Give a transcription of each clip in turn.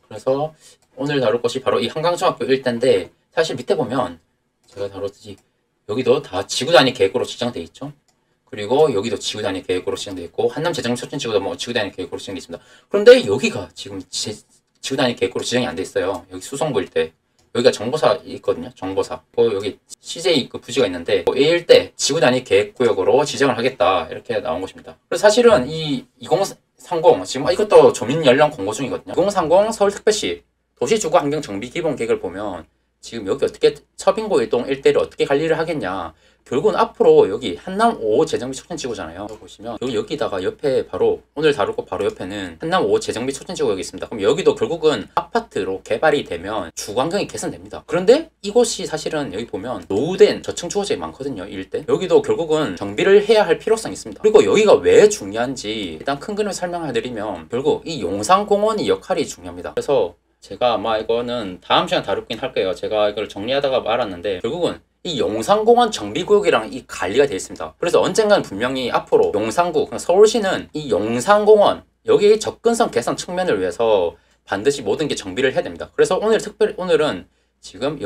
그래서 오늘 다룰 것이 바로 이 한강중학교 일대인데, 사실 밑에 보면 제가 다뤘듯이 여기도 다 지구 단위 계획으로 지정되어 있죠. 그리고 여기도 지구 단위 계획으로 지정되어 있고, 한남 재정촉진지구도 뭐 지구 단위 계획으로 지정되어 있습니다. 그런데 여기가 지금 지구 단위 계획으로 지정이 안 돼 있어요. 여기 수성구 일대, 여기가 정보사 있거든요. 정보사. 여기 CJ 그 부지가 있는데, 이 일대 지구 단위 계획구역으로 지정을 하겠다, 이렇게 나온 것입니다. 그래서 사실은 이 2030 지금 이것도 조민 연령 공고 중이거든요. 2030 서울특별시 도시주거환경정비기본계획을 보면 지금 여기 어떻게 서빙고 일동 일대를 어떻게 관리를 하겠냐. 결국은 앞으로 여기 한남 5호 재정비 촉진지구잖아요. 보시면 여기다가 옆에 바로 오늘 다룰 거 바로 옆에는 한남 5호 재정비 촉진지구역이 있습니다. 그럼 여기도 결국은 아파트로 개발이 되면 주거환경이 개선됩니다. 그런데 이곳이 사실은 여기 보면 노후된 저층 주거지가 많거든요. 이 일대. 여기도 결국은 정비를 해야 할 필요성이 있습니다. 그리고 여기가 왜 중요한지 일단 큰 그림을 설명해 드리면, 결국 이 용산공원의 역할이 중요합니다. 그래서 제가 아마 이거는 다음 시간에 다루긴 할 거예요. 제가 이걸 정리하다가 말았는데, 결국은 이 용산공원 정비구역이랑 이 관리가 되어 있습니다. 그래서 언젠가는 분명히 앞으로 용산구, 서울시는 이 용산공원 여기의 접근성 개선 측면을 위해서 반드시 모든 게 정비를 해야 됩니다. 그래서 오늘은 지금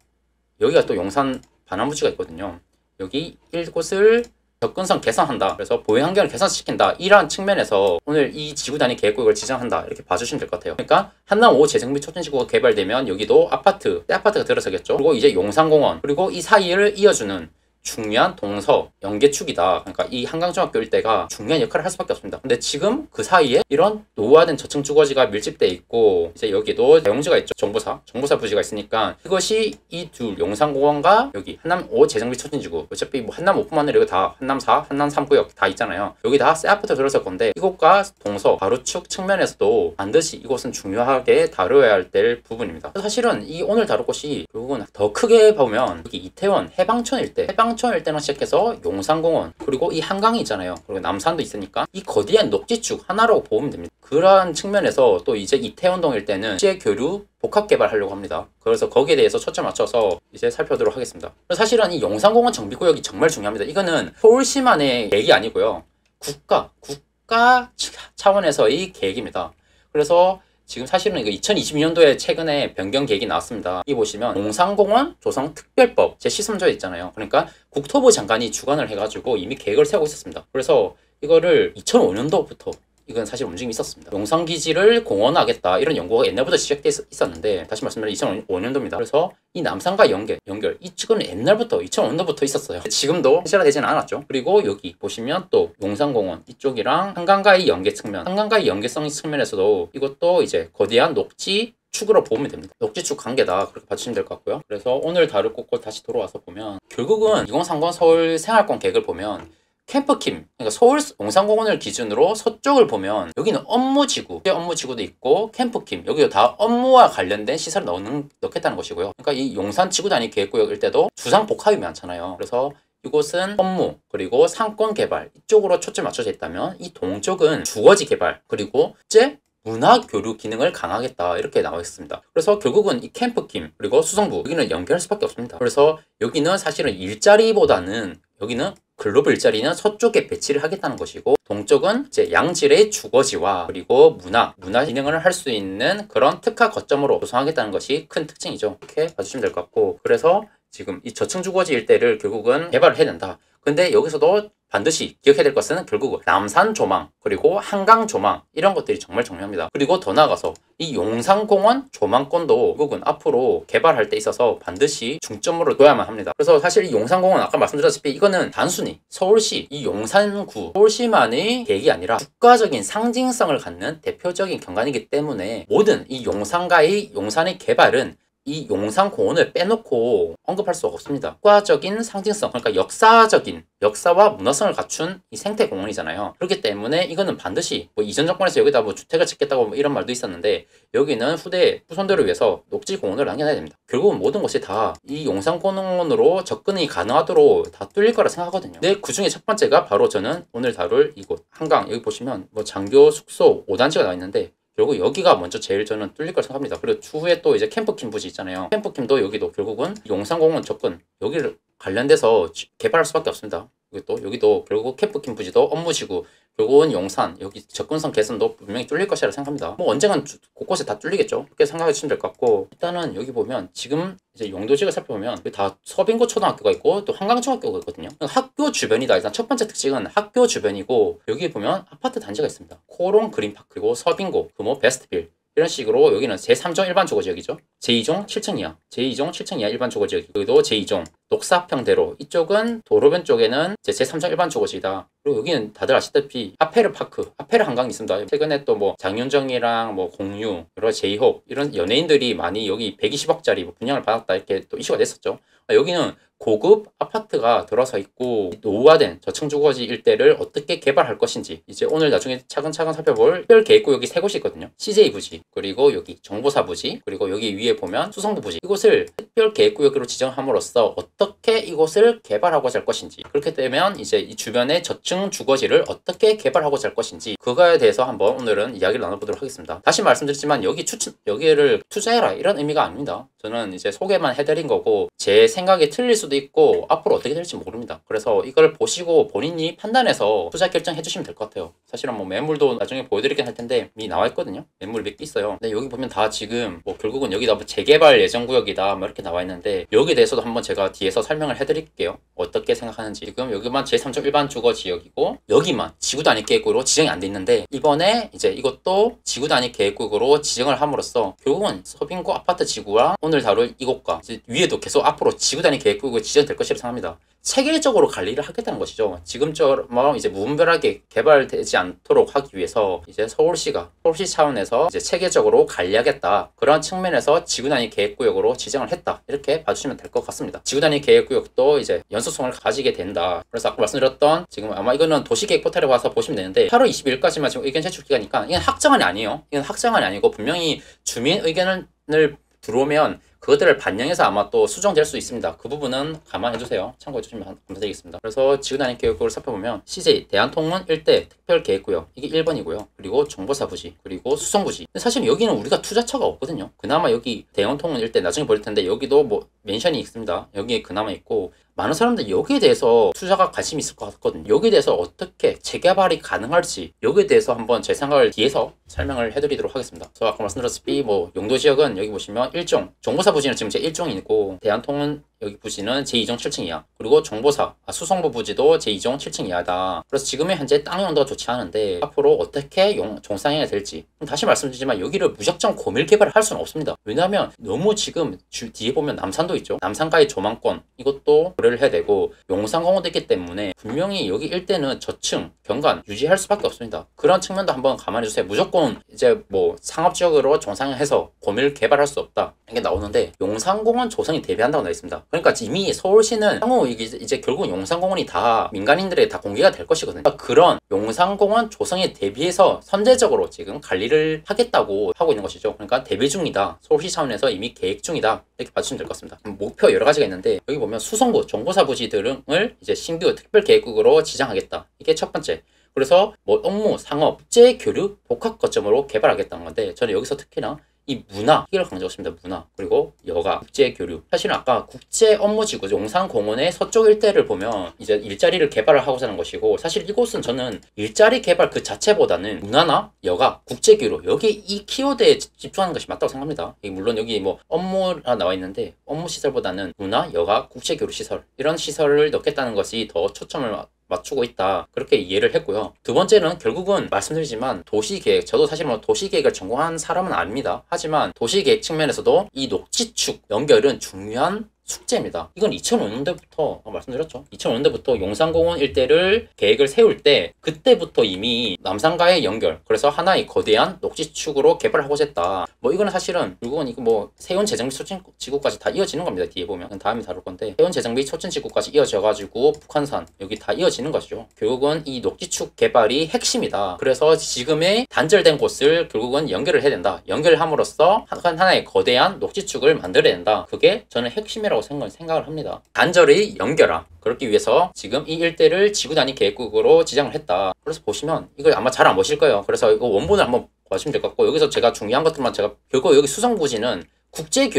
여기가 또 용산 반환부지가 있거든요. 여기 이곳을 접근성 개선한다, 그래서 보행환경을 개선시킨다, 이러한 측면에서 오늘 이 지구 단위 계획구역을 지정한다, 이렇게 봐주시면 될 것 같아요. 그러니까 한남 5호 재정비 촉진지구가 개발되면 여기도 아파트가 들어서겠죠. 그리고 이제 용산공원, 그리고 이 사이를 이어주는 중요한 동서 연계축이다. 그러니까 이 한강중학교 일대가 중요한 역할을 할 수밖에 없습니다. 근데 지금 그 사이에 이런 노후화된 저층 주거지가 밀집돼 있고, 이제 여기도 대용지가 있죠. 정보사 부지가 있으니까 이것이 이 둘 용산공원과 여기 한남 5 재정비 촉진지구, 어차피 뭐 한남 5뿐만 아니라 여기 다 한남 4, 한남 3구역 다 있잖아요. 여기 다 새 아파트 들어설 건데, 이곳과 동서 가로축 측면에서도 반드시 이곳은 중요하게 다뤄야 할 부분입니다. 사실은 이 오늘 다룰 것이 결국은 더 크게 보면 여기 이태원 해방촌 일대, 해방촌 일대랑 시작해서 용산공원, 그리고 이 한강이 있잖아요. 그리고 남산도 있으니까 이 거대한 녹지축 하나라고 보면 됩니다. 그러한 측면에서 또 이제 이태원동 일대는 시의 교류 복합 개발하려고 합니다. 그래서 거기에 대해서 초점 맞춰서 이제 살펴보도록 하겠습니다. 사실은 이 용산공원 정비구역이 정말 중요합니다. 이거는 서울시만의 계획이 아니고요, 국가 차원에서의 계획입니다. 그래서 지금 사실은 이거 2022년도에 최근에 변경 계획이 나왔습니다. 여기 보시면 용산공원 조성특별법 제13조에 있잖아요. 그러니까 국토부 장관이 주관을 해가지고 이미 계획을 세우고 있었습니다. 그래서 이거를 2005년도부터 이건 사실 움직임이 있었습니다. 용산기지를 공원화하겠다, 이런 연구가 옛날부터 시작돼 있었는데, 다시 말씀드리면 2005년도입니다. 그래서 이 남산과 연결 이쪽은 옛날부터 2005년도부터 있었어요. 지금도 실시되지는 않았죠. 그리고 여기 보시면 또 용산공원 이쪽이랑 한강과의 연계 측면, 한강과의 연계성 측면에서도 이것도 이제 거대한 녹지 축으로 보면 됩니다. 녹지축 관계다, 그렇게 봐주시면 될 것 같고요. 그래서 오늘 다룰 곳 다시 돌아와서 보면, 결국은 2030 서울 생활권 계획을 보면 캠프킴, 그러니까 서울 용산공원을 기준으로 서쪽을 보면 여기는 업무지구도 있고, 캠프킴 여기도 다 업무와 관련된 시설을 넣겠다는 것이고요. 그러니까 이 용산 지구 단위 계획구역일 때도 주상 복합이 많잖아요. 그래서 이곳은 업무 그리고 상권 개발 이쪽으로 초점 맞춰져 있다면, 이 동쪽은 주거지 개발 그리고 문화 교류 기능을 강화하겠다, 이렇게 나와 있습니다. 그래서 결국은 이 캠프킴 그리고 수성구 여기는 연결할 수밖에 없습니다. 그래서 여기는 사실은 일자리보다는 여기는 글로벌 일자리는 서쪽에 배치를 하겠다는 것이고, 동쪽은 이제 양질의 주거지와 그리고 문화 기능을 할 수 있는 그런 특화 거점으로 조성하겠다는 것이 큰 특징이죠. 이렇게 봐주시면 될 것 같고, 그래서 지금 이 저층 주거지 일대를 결국은 개발을 해야 된다. 근데 여기서도 반드시 기억해야 될 것은 결국 남산 조망 그리고 한강 조망, 이런 것들이 정말 중요합니다. 그리고 더 나아가서 이 용산공원 조망권도 결국은 앞으로 개발할 때 있어서 반드시 중점으로 둬야만 합니다. 그래서 사실 이 용산공원 아까 말씀드렸다시피 이거는 단순히 서울시 이 용산구 서울시만의 계획이 아니라 국가적인 상징성을 갖는 대표적인 경관이기 때문에, 모든 이 용산의 개발은 이 용산공원을 빼놓고 언급할 수가 없습니다. 국가적인 상징성, 그러니까 역사와 문화성을 갖춘 이 생태공원이잖아요. 그렇기 때문에 이거는 반드시 뭐 이전 정권에서 여기다 뭐 주택을 짓겠다고 뭐 이런 말도 있었는데, 여기는 후손들을 위해서 녹지공원을 남겨놔야 됩니다. 결국은 모든 것이 다 이 용산공원으로 접근이 가능하도록 다 뚫릴 거라 생각하거든요. 근데 그 중에 첫 번째가 바로 저는 오늘 다룰 이곳 한강, 여기 보시면 뭐 장교 숙소 5단지가 나와 있는데, 결국 여기가 먼저 제일 저는 뚫릴 걸 생각합니다. 그리고 추후에 또 이제 캠프킴 부지 있잖아요. 캠프킴도 여기도 결국은 용산공원 접근, 여기를 관련돼서 개발할 수밖에 없습니다. 여기도 결국 캠프킨 부지도 업무지구, 결국은 용산, 여기 접근성 개선도 분명히 뚫릴 것이라 생각합니다. 뭐 언젠간 곳곳에 다 뚫리겠죠. 그렇게 생각해 주시면 될 것 같고, 일단은 여기 보면 지금 이제 용도지역을 살펴보면 다 서빙고 초등학교가 있고 또 한강중학교가 있거든요. 학교 주변이다. 일단 첫 번째 특징은 학교 주변이고, 여기 보면 아파트 단지가 있습니다. 코롱 그린파크, 그리고 서빙고, 금호 베스트빌, 이런 식으로 여기는 제3종 일반 주거지역이죠. 제2종 7층 이하, 제2종 7층 이하 일반 주거지역, 여기도 제2종 녹사평대로, 이쪽은 도로변 쪽에는 제3종 일반 주거지이다. 그리고 여기는 다들 아시다시피 아페르 파크, 아페르 한강이 있습니다. 최근에 또 뭐 장윤정이랑 뭐 공유, 여러 제이홉 이런 연예인들이 많이 여기 120억짜리 분양을 받았다 이렇게 또 이슈가 됐었죠. 여기는 고급 아파트가 들어서 있고 노후화된 저층주거지 일대를 어떻게 개발할 것인지 이제 오늘 나중에 차근차근 살펴볼 특별 계획구역이 세 곳이 있거든요. CJ 부지, 그리고 여기 정보사 부지, 그리고 여기 위에 보면 수성구 부지, 이곳을 특별 계획구역으로 지정함으로써 어떻게 이곳을 개발하고자 할 것인지, 그렇게 되면 이제 이 주변의 저층 주거지를 어떻게 개발하고자 할 것인지, 그거에 대해서 한번 오늘은 이야기를 나눠보도록 하겠습니다. 다시 말씀드렸지만 여기를 투자해라 이런 의미가 아닙니다. 저는 이제 소개만 해드린 거고, 제 생각이 틀릴 수도 있고 앞으로 어떻게 될지 모릅니다. 그래서 이걸 보시고 본인이 판단해서 투자 결정해 주시면 될 것 같아요. 사실은 뭐 매물도 나중에 보여드리긴 할 텐데 이미 나와 있거든요. 매물 몇 개 있어요. 근데 여기 보면 다 지금 뭐 결국은 여기다 뭐 재개발 예정 구역이다 뭐 이렇게 나와 있는데, 여기에 대해서도 한번 제가 뒤에서 설명을 해드릴게요. 어떻게 생각하는지. 지금 여기만 제3종 일반 주거 지역이고, 여기만 지구 단위 계획구로 지정이 안 돼 있는데, 이번에 이제 이것도 지구 단위 계획구로 지정을 함으로써 결국은 서빙고 아파트 지구와 오늘 다룰 이곳과 이제 위에도 계속 앞으로 지구 단위 계획구가 지정될 것이라 생각합니다. 체계적으로 관리를 하겠다는 것이죠. 지금처럼 이제 무분별하게 개발되지 않도록 하기 위해서 이제 서울시 차원에서 이제 체계적으로 관리하겠다, 그런 측면에서 지구 단위 계획구역으로 지정을 했다, 이렇게 봐주시면 될 것 같습니다. 지구 단위 계획구역도 이제 연속성을 가지게 된다. 그래서 아까 말씀드렸던, 지금 아마 이거는 도시계획 포털에 와서 보시면 되는데 8월 22일까지만 지금 의견 제출 기간이니까 이건 확정안이 아니에요. 이건 확정안이 아니고 분명히 주민 의견을 들어오면 그것들을 반영해서 아마 또 수정될 수 있습니다. 그 부분은 감안해주세요. 참고해주시면 감사드리겠습니다. 그래서 지구단위 계획구역을 살펴보면 CJ 대한통운 일대 특별계획구역, 이게 1번이고요. 그리고 정보사 부지, 그리고 수성부지. 근데 사실 여기는 우리가 투자처가 없거든요. 그나마 여기 대한통운 일대 나중에 볼 텐데 여기도 뭐 멘션이 있습니다. 여기에 그나마 있고, 많은 사람들이 여기에 대해서 투자가 관심이 있을 것 같거든요. 여기에 대해서 어떻게 재개발이 가능할지, 여기에 대해서 한번 제 생각을 뒤에서 설명을 해드리도록 하겠습니다. 그래서 아까 말씀드렸다시피 뭐 용도지역은 여기 보시면 1종, 정보사 부지는 지금 제1종이 있고, 대한통운 여기 부지는 제2종 7층 이하, 그리고 정보사, 수성부 부지도 제2종 7층 이하다. 그래서 지금의 현재 땅 용도가 좋지 않은데 앞으로 어떻게 종상해야 될지, 다시 말씀드리지만 여기를 무작정 고밀 개발을 할 수는 없습니다. 왜냐하면 너무 지금 뒤에 보면 남산도 있죠. 남산가의 조망권, 이것도 고려를 해야 되고, 용산공원도 있기 때문에 분명히 여기 일대는 저층 경관 유지할 수밖에 없습니다. 그런 측면도 한번 감안해 주세요. 무조건 이제 뭐 상업지역으로 종상해서 고밀 개발할 수 없다, 이게 나오는데, 용산공원 조성이 대비한다고 나와 있습니다. 그러니까 이미 서울시는 향후 이제 결국 용산공원이 다 민간인들에게 다 공개가 될 것이거든요. 그러니까 그런 용산공원 조성에 대비해서 선제적으로 지금 관리를 하겠다고 하고 있는 것이죠. 그러니까 대비 중이다, 서울시 차원에서 이미 계획 중이다, 이렇게 봐주시면 될 것 같습니다. 목표 여러 가지가 있는데, 여기 보면 수성구, 정보사 부지 등을 이제 신규 특별계획구역으로 지정하겠다, 이게 첫 번째. 그래서 뭐 업무, 상업, 국제 교류, 복합 거점으로 개발하겠다는 건데, 저는 여기서 특히나 이 문화, 이걸 강조하고 싶습니다. 문화, 그리고 여가, 국제 교류. 사실은 아까 국제 업무지구 용산공원의 서쪽 일대를 보면 이제 일자리를 개발을 하고자 하는 것이고, 사실 이곳은 저는 일자리 개발 그 자체보다는 문화나 여가, 국제 교류, 여기 이 키워드에 집중하는 것이 맞다고 생각합니다. 물론 여기 뭐 업무가 나와 있는데 업무 시설보다는 문화, 여가, 국제 교류 시설, 이런 시설을 넣겠다는 것이 더 초점을 맞추고 있다, 그렇게 이해를 했고요. 두 번째는 결국은 말씀드리지만 도시계획, 저도 사실 뭐 도시계획을 전공한 사람은 아닙니다. 하지만 도시계획 측면에서도 이 녹지축 연결은 중요한 숙제입니다. 이건 2005년대부터 말씀드렸죠. 2005년대부터 용산공원 일대를 계획을 세울 때 그때부터 이미 남산과의 연결, 그래서 하나의 거대한 녹지축으로 개발하고자 했다. 뭐 이거는 사실은 결국은 이거 뭐 세운 재정비 촉진지구까지 다 이어지는 겁니다. 뒤에 보면 다음에 다룰 건데, 세운 재정비 촉진지구까지 이어져가지고 북한산 여기 다 이어지는 것이죠. 결국은 이 녹지축 개발이 핵심이다. 그래서 지금의 단절된 곳을 결국은 연결을 해야 된다. 연결함으로써 하나의 거대한 녹지축을 만들어야 된다. 그게 저는 핵심이라고 생각을 합니다. 단절의 연결함, 그렇기 위해서 지금 이 일대를 지구 단위 계획구역으로 지정을 했다. 그래서 보시면 이거 아마 잘 안 보실 거예요. 그래서 이거 원본을 한번 보시면 될 것 같고, 여기서 제가 중요한 것들만 결국 여기 수성부지는 국제교류,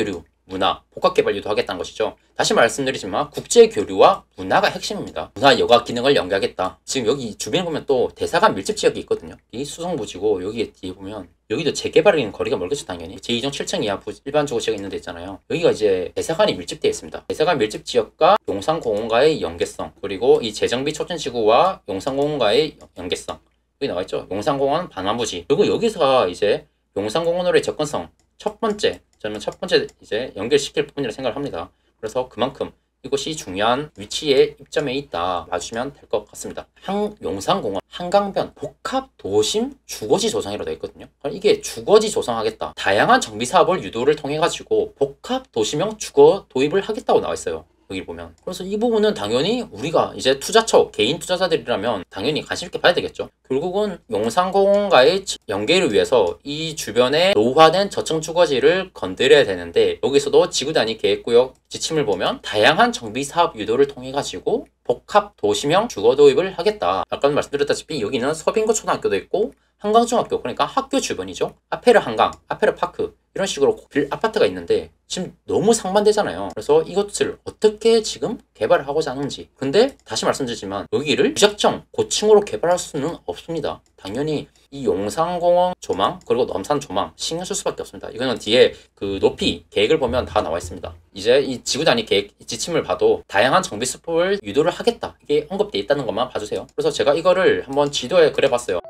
문화, 복합개발 유도하겠다는 것이죠. 다시 말씀드리지만 국제교류와 문화가 핵심입니다. 문화 여가 기능을 연계하겠다. 지금 여기 주변에 보면 또 대사관 밀집 지역이 있거든요. 이 수성부지고 여기 뒤에 보면 여기도 재개발이랑 거리가 멀겠죠 당연히. 제2종 7층 이하 일반 주거 지역이 있는 데 있잖아요. 여기가 이제 대사관이 밀집되어 있습니다. 대사관 밀집 지역과 용산공원과의 연계성, 그리고 이 재정비 촉진지구와 용산공원과의 연계성, 여기 나와있죠. 용산공원 반환부지. 그리고 여기서 이제 용산공원으로의 접근성, 저는 첫 번째 이제 연결시킬 부분이라고 생각을 합니다. 그래서 그만큼 이곳이 중요한 위치에 입점해 있다 봐주시면 될 것 같습니다. 용산공원, 한강변, 복합도심 주거지 조성이라고 되어 있거든요. 이게 주거지 조성하겠다. 다양한 정비 사업을 유도를 통해 가지고 복합도시형 주거 도입을 하겠다고 나와 있어요. 여기 보면. 그래서 이 부분은 당연히 우리가 이제 투자처, 개인 투자자들이라면 당연히 관심 있게 봐야 되겠죠. 결국은 용산공원과의 연계를 위해서 이 주변에 노후화된 저층 주거지를 건드려야 되는데, 여기서도 지구단위 계획구역 지침을 보면 다양한 정비 사업 유도를 통해 가지고 복합 도시형 주거 도입을 하겠다. 아까 말씀드렸다시피 여기는 서빙고 초등학교도 있고 한강중학교, 그러니까 학교 주변이죠. 앞에는 한강, 앞에는 파크, 이런 식으로 빌 아파트가 있는데 지금 너무 상반되잖아요. 그래서 이것을 어떻게 지금 개발을 하고자 하는지. 근데 다시 말씀드리지만 여기를 무작정 고층으로 개발할 수는 없습니다. 당연히 이 용산공원 조망 그리고 넘산 조망 신경 쓸 수밖에 없습니다. 이거는 뒤에 그 높이 계획을 보면 다 나와 있습니다. 이제 이 지구단위 계획 지침을 봐도 다양한 정비 수법을 유도를 하겠다, 이게 언급되어 있다는 것만 봐주세요. 그래서 제가 이거를 한번 지도에 그려봤어요.